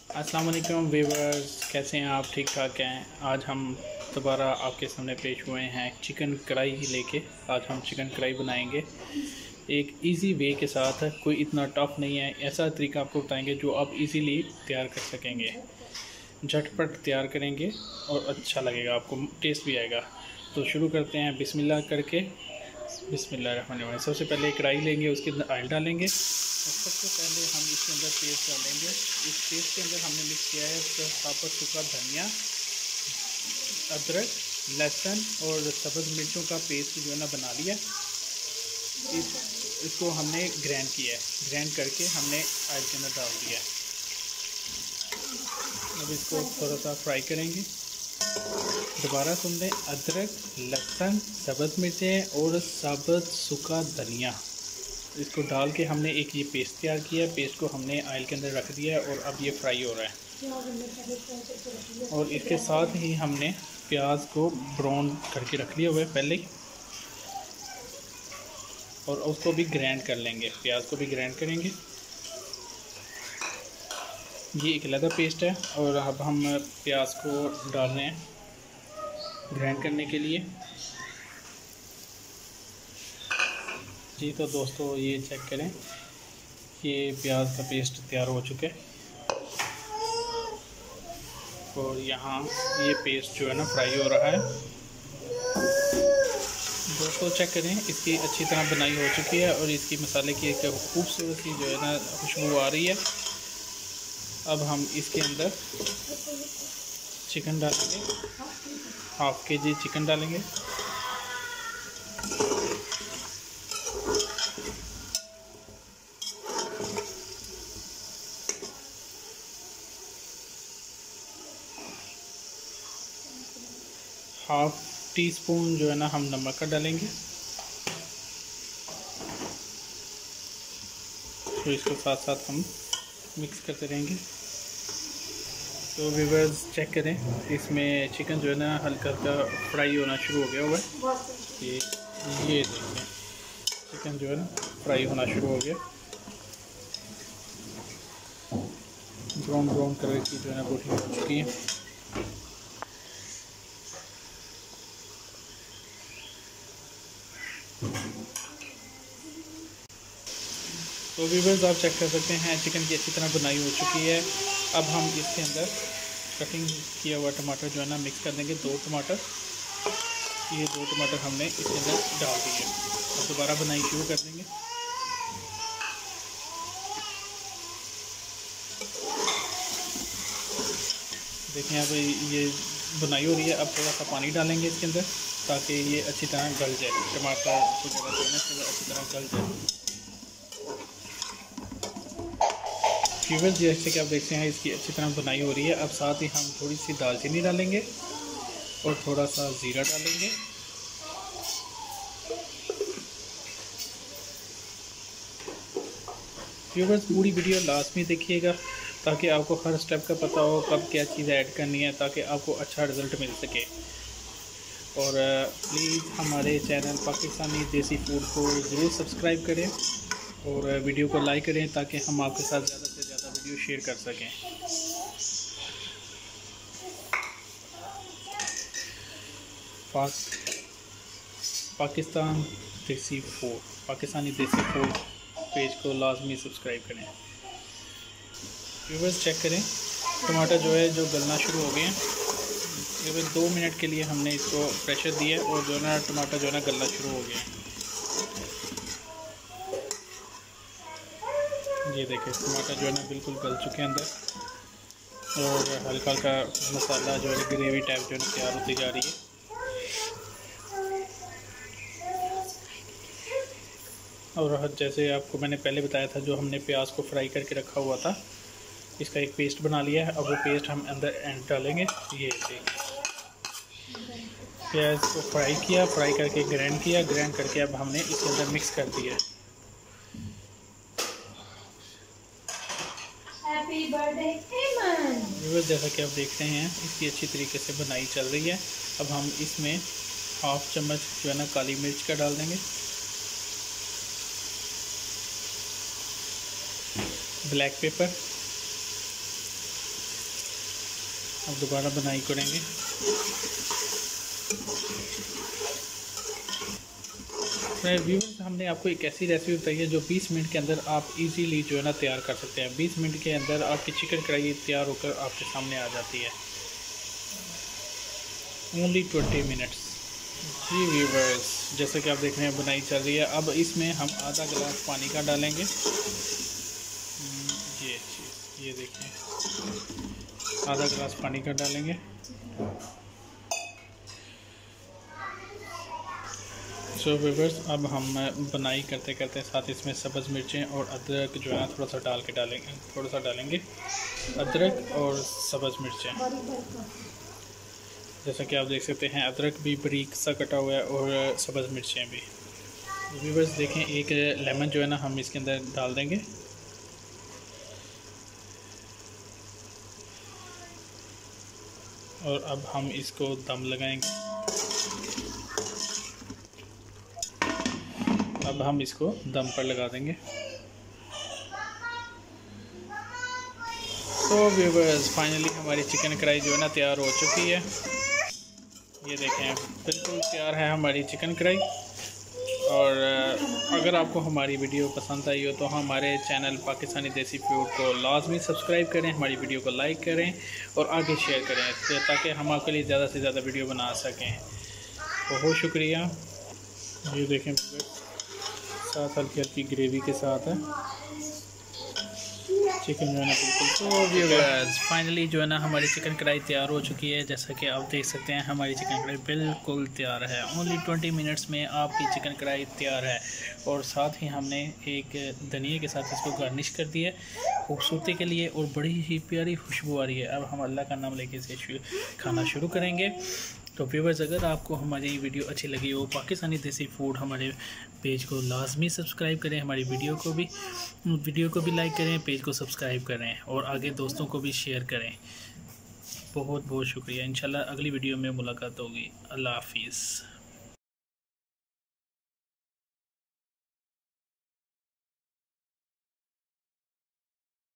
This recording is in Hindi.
अस्सलाम वालेकुम व्यूअर्स, कैसे हैं आप? ठीक ठाक हैं। आज हम दोबारा आपके सामने पेश हुए हैं चिकन कढ़ाई लेके। आज हम चिकन कढ़ाई बनाएंगे एक इजी वे के साथ। कोई इतना टफ़ नहीं है, ऐसा तरीका आपको बताएंगे जो आप इजीली तैयार कर सकेंगे। झटपट तैयार करेंगे और अच्छा लगेगा, आपको टेस्ट भी आएगा। तो शुरू करते हैं बिस्मिल्लाह करके। बिस्मिल्लाहिर्रहमानिर्रहीम। सबसे पहले कढ़ाई लेंगे, उसके अंदर ऑयल डालेंगे और सबसे पहले हम इसके अंदर पेस्ट डालेंगे। इस पेस्ट के अंदर हमने मिक्स किया है साबुत सूखा धनिया, अदरक, लहसुन और सब्ज़ मिर्चों का पेस्ट जो है ना बना लिया। इसको हमने ग्राइंड किया है, ग्राइंड करके हमने ऑयल के अंदर डाल दिया। अब इसको थोड़ा सा फ्राई करेंगे। दोबारा सुन लें, अदरक, लहसुन, सब्ज़ मिर्चें और साबुत सूखा धनिया, इसको डाल के हमने एक ये पेस्ट तैयार किया है। पेस्ट को हमने ऑयल के अंदर रख दिया है और अब ये फ्राई हो रहा है। और इसके साथ ही हमने प्याज को ब्राउन करके रख लिया हुआ है पहले ही, और उसको भी ग्राइंड कर लेंगे। प्याज को भी ग्राइंड करेंगे। ये एक अलग पेस्ट है। और अब हम प्याज को डाल रहे हैं ग्राइंड करने के लिए। जी तो दोस्तों, ये चेक करें, ये प्याज का पेस्ट तैयार हो चुका है। और यहाँ ये पेस्ट जो है ना फ्राई हो रहा है। दोस्तों चेक करें, इसकी अच्छी तरह बनाई हो चुकी है और इसकी मसाले की एक खूबसूरत सी जो है ना खुशबू आ रही है। अब हम इसके अंदर चिकन डालेंगे, हाफ के-जी चिकन डालेंगे। हाफ टी स्पून जो है ना हम नमक का डालेंगे। तो इसको साथ साथ हम मिक्स करते रहेंगे। तो व्यूअर्स चेक करें, इसमें चिकन जो है ना हल्का हल्का फ्राई होना शुरू हो गया हुआ है। ये देखें, चिकन जो है ना फ्राई होना शुरू हो गया। ब्राउन ब्राउन कलर की जो है ना रोटी हो चुकी है। तो व्यूअर्स आप चेक कर सकते हैं, चिकन की अच्छी तरह बुनाई हो चुकी है। अब हम इसके अंदर कटिंग किया हुआ टमाटर जो है ना मिक्स कर देंगे। 2 टमाटर, ये 2 टमाटर हमने इसके अंदर डाल दिए। अब दोबारा बनाई शुरू कर देंगे। देखें अब ये बुनाई हो रही है। अब थोड़ा सा पानी डालेंगे इसके अंदर ताकि ये अच्छी तरह गल जाए। टमाटर वगैरह जो है ना अच्छी तरह गल जाए। व्यूअर्स जैसे कि आप देखते हैं, इसकी अच्छी तरह बुनाई हो रही है। अब साथ ही हम थोड़ी सी दालचीनी डालेंगे और थोड़ा सा ज़ीरा डालेंगे। व्यूअर्स पूरी वीडियो लास्ट में देखिएगा ताकि आपको हर स्टेप का पता हो कब क्या चीज़ ऐड करनी है, ताकि आपको अच्छा रिज़ल्ट मिल सके। और प्लीज़ हमारे चैनल पाकिस्तानी देसी फूड को ज़रूर सब्सक्राइब करें और वीडियो को लाइक करें ताकि हम आपके साथ ज़्यादा से ज़्यादा वीडियो शेयर कर सकें। पाकिस्तान देसी फूड, पाकिस्तानी देसी फूड पेज को लाजमी सब्सक्राइब करें। व्यूअर्स चेक करें, टमाटर जो है जो गलना शुरू हो गए हैं। केवल 2 मिनट के लिए हमने इसको प्रेशर दिया और जो है ना टमाटर जो है ना गलना शुरू हो गए हैं। ये देखें, टमाटर जो है ना बिल्कुल गल चुके हैं अंदर और हल्का हल्का मसाला जो है ग्रेवी टाइप जो है तैयार होती जा रही है। और जैसे आपको मैंने पहले बताया था, जो हमने प्याज को फ्राई करके रखा हुआ था, इसका एक पेस्ट बना लिया है। अब वो पेस्ट हम अंदर डालेंगे। ये प्याज को फ्राई किया, फ्राई करके ग्राइंड किया, ग्राइंड करके अब हमने इसके अंदर मिक्स कर दिया। जैसा कि आप देख रहे हैं, इसकी अच्छी तरीके से बनाई चल रही है। अब हम इसमें हाफ चम्मच जो है ना काली मिर्च का डाल देंगे, ब्लैक पेपर, अब दोबारा बनाई करेंगे। व्यूअर्स, हमने आपको एक ऐसी रेसिपी बताई है जो 20 मिनट के अंदर आप इजीली जो है ना तैयार कर सकते हैं। 20 मिनट के अंदर आपकी चिकन कढ़ाई तैयार होकर आपके सामने आ जाती है। Only 20 minutes. जी व्यूअर्स, जैसे कि आप देख रहे हैं बनाई चल रही है। अब इसमें हम आधा गिलास पानी का डालेंगे। ये देखिए, आधा गिलास पानी का डालेंगे। सो व्यूअर्स, अब हम बनाई करते करते साथ इसमें सब्ज़ मिर्चें और अदरक जो है ना थोड़ा सा डालेंगे अदरक और सब्ज़ मिर्चें। जैसा कि आप देख सकते हैं, अदरक भी बारीक सा कटा हुआ है और सब्ज़ मिर्चें भी। व्यूअर्स देखें, एक लेमन जो है ना हम इसके अंदर डाल देंगे। और अब हम इसको दम लगाएंगे। अब हम इसको दम पर लगा देंगे। तो व्यूअर्स, फाइनली हमारी चिकन कढ़ाई जो है ना तैयार हो चुकी है। ये देखें, बिल्कुल तैयार है हमारी चिकन कढ़ाई। और अगर आपको हमारी वीडियो पसंद आई हो तो हमारे चैनल पाकिस्तानी देसी फूड को लाजमी सब्सक्राइब करें, हमारी वीडियो को लाइक करें और आगे शेयर करें ताकि हम आपके लिए ज़्यादा से ज़्यादा वीडियो बना सकें। बहुत शुक्रिया। ये देखें, साथ हल्की हल्की ग्रेवी के साथ है चिकन जो है ना बिल्कुल। तो व्यूअर्स, फाइनली जो है ना हमारी चिकन कढ़ाई तैयार हो चुकी है। जैसा कि आप देख सकते हैं, हमारी चिकन कढ़ाई बिल्कुल तैयार है। ओनली 20 मिनट्स में आपकी चिकन कढ़ाई तैयार है। और साथ ही हमने एक धनिया के साथ इसको गार्निश कर दिया है खूबसूरती के लिए, और बड़ी ही प्यारी खुशबू आ रही है। अब हम अल्लाह का नाम लेके इसे खाना शुरू करेंगे। तो व्यूअर्स, अगर आपको हमारी वीडियो अच्छी लगी हो, पाकिस्तानी देसी फूड, हमारे पेज को लाजमी सब्सक्राइब करें, हमारी वीडियो को भी लाइक करें, पेज को सब्सक्राइब करें और आगे दोस्तों को भी शेयर करें। बहुत बहुत शुक्रिया। इंशाल्लाह अगली वीडियो में मुलाकात होगी। अल्लाह हाफिज़।